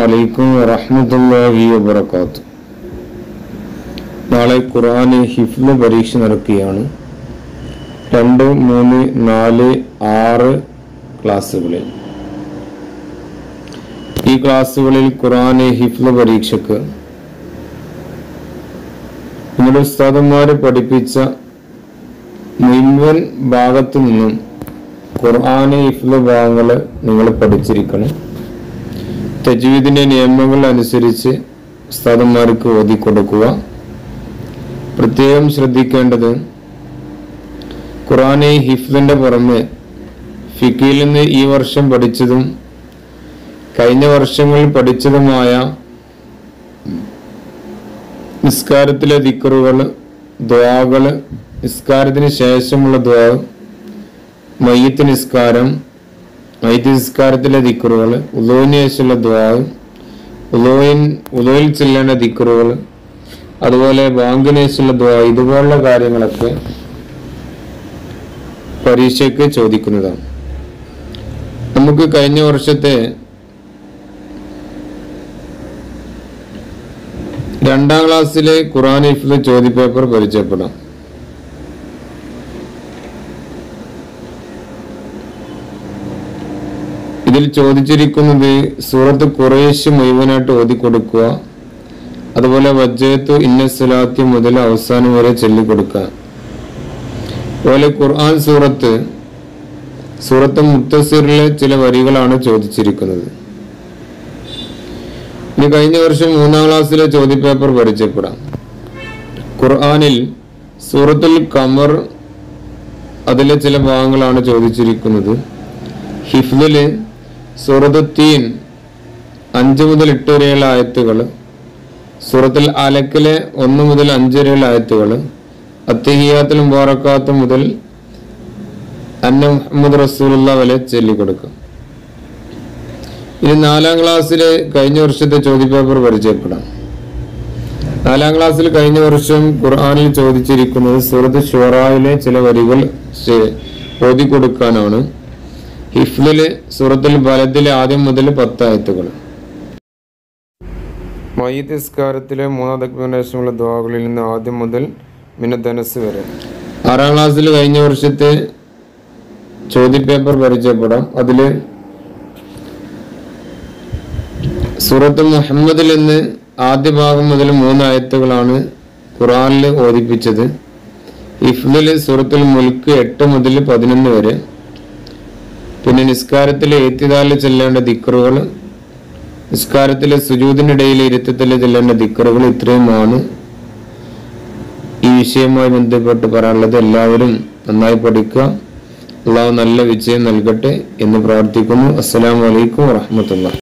അലൈക്കും വറഹ്മത്തുള്ളാഹി വബറകാതുഹു. നാളെ ഖുർആൻ ഹിഫ്ള് പരീക്ഷ നടക്കുകയാണ്. 2, 3, 4, 6 ക്ലാസ്സുകളിൽ. ഈ ക്ലാസ്സുകളിൽ ഖുർആൻ ഹിഫ്ള് പരീക്ഷയ്ക്ക് നമ്മുടെ ഉസ്താദന്മാരെ പഠിപ്പിച്ച മുഴുവൻ ഭാഗത്തു നിന്നും ഖുർആൻ ഹിഫ്ള് ഭാഗങ്ങൾ നിങ്ങൾ പഠിച്ചിരിക്കണം. തജ്വീദിന്റെ നിയമങ്ങൾ അനുസരിച്ച് ഉസ്താദന്മാർക്ക് ഓതി കൊടുക്കുക. പ്രത്യേകം ശ്രദ്ധിക്കേണ്ടത്, ഖുർആൻ ഹിഫ്ളിന്റെ പുറമെ ഫിഖിൽ നിന്ന് ഈ വർഷം പഠിച്ചതും കഴിഞ്ഞ വർഷങ്ങളിൽ പഠിച്ചതുമായ നിസ്കാരത്തിലെ ദിക്റുകൾ, ദുആകൾ, നിസ്കാരത്തിന് ശേഷമുള്ള ദുആ, മയ്യിത്ത് നിസ്കാരം, മയ്യിത്ത് നിസ്കാരത്തിലെ ദിക്റുകൾ, ഉളൂഹിന് ശേഷമുള്ള ദുആ, ഉളൂഹിൽ ചൊല്ലേണ്ട ദിക്റുകൾ, അതുപോലെ ബാങ്കിന് ശേഷമുള്ള ദുആ, ഇതുപോലുള്ള കാര്യങ്ങളൊക്കെ പരീക്ഷയ്ക്ക് ചോദിക്കുന്നതാണ്. നമുക്ക് കഴിഞ്ഞ വർഷത്തെ 2ാം ക്ലാസ്സിലെ ഖുർആൻ ഹിഫ്ള് ചോദ്യപേപ്പർ പരിചയപ്പെടാം. ഇതിൽ ചോദിച്ചിരിക്കുന്നത് സൂറത്ത് ഖുറൈശ് മുഴുവനായിട്ട് ഓതിക്കൊടുക്കുക, അതുപോലെ വജ്ജത്തു ഇന്ന സ്വലാത്തി മുതൽ അവസാനം വരെ ചൊല്ലിക്കൊടുക്കുക. അതുപോലെ ഖുർആൻ സൂറത്ത് മുത്തസിറിലെ ചില വരികളാണ് ചോദിച്ചിരിക്കുന്നത്. ഇനി കഴിഞ്ഞ വർഷം 3ാം ക്ലാസ്സിലെ ചോദ്യപേപ്പർ പരിചയപ്പെടാം. ഖുർആനിൽ സൂറത്തുൽ ഖമർ അതിലെ ചില ഭാഗങ്ങളാണ് ചോദിച്ചിരിക്കുന്നത്. ഹിഫ്ളില് സൂറത്ത് തീൻ 5 മുതൽ 8 വരെയുള്ള ആയത്തുകൾ, സൂറത്തുൽ അലക്കിലെ 1 മുതൽ 5 വരെയുള്ള ആയത്തുകൾ, അത്തഹിയാത്തുൽ മുബാറകാത്ത് മുതൽ അന്ന മുഹമ്മദ് റസൂലുള്ളാഹി വരെ ചൊല്ലിക്കൊടുക്കും. ഇനി 4ാം ക്ലാസ്സിലെ കഴിഞ്ഞ വർഷത്തെ ചോദ്യപേപ്പർ പരിചയപ്പെടാം. 4ാം ക്ലാസ്സിൽ കഴിഞ്ഞ വർഷം ഖുർആനിൽ ചോദിച്ചിരിക്കുന്നത് സൂറത്ത് ശൂറായിലെ ചില വരികൾ ഓതിക്കൊടുക്കാനാണ്. ഹിഫ്ളില് സൂറത്തുൽ ബലദിലെ ആദ്യം മുതൽ 10 ആയത്തുകൾ, മയ്യിത്ത് നിസ്കാരത്തിലെ 3ാം തക്ബീറിന് ശേഷമുള്ള ദുആകളിൽ നിന്ന് ആദ്യം മുതൽ മിനദ്ദനസ് വരെ. 6ാം ക്ലാസ്സിൽ കഴിഞ്ഞ വർഷത്തെ ചോദ്യപേപ്പർ പരിചയപ്പെടാം. അതില് സൂറത്ത് മുഹമ്മദിൽ നിന്ന് ആദ്യ ഭാഗം മുതൽ 3 ആയത്തുകളാണ് ഖുർആനിൽ ഓതിപ്പിച്ചത്. ഹിഫ്ളില് സൂറത്തുൽ മുൽക്ക് 8 മുതൽ 11 വരെ. പിന്നെ നിസ്കാരത്തിലെ ഇഅ്തിദാലിൽ ചെല്ലേണ്ട ദിക്റുകൾ, നിസ്കാരത്തിലെ സുജൂദിനിടയിൽ ഇരുത്തത്തിൽ ചെല്ലേണ്ട ദിക്റുകൾ, ഇത്രയുമാണ് ഈ വിഷയവുമായി ബന്ധപ്പെട്ട് പറയാനുള്ളത്. എല്ലാവരും നന്നായി പഠിക്കുക. അള്ളാഹു നല്ല വിജയം നൽകട്ടെ എന്ന് പ്രാർത്ഥിക്കുന്നു. അസ്സലാമു അലൈക്കും വറഹ്മത്തുള്ളാഹി.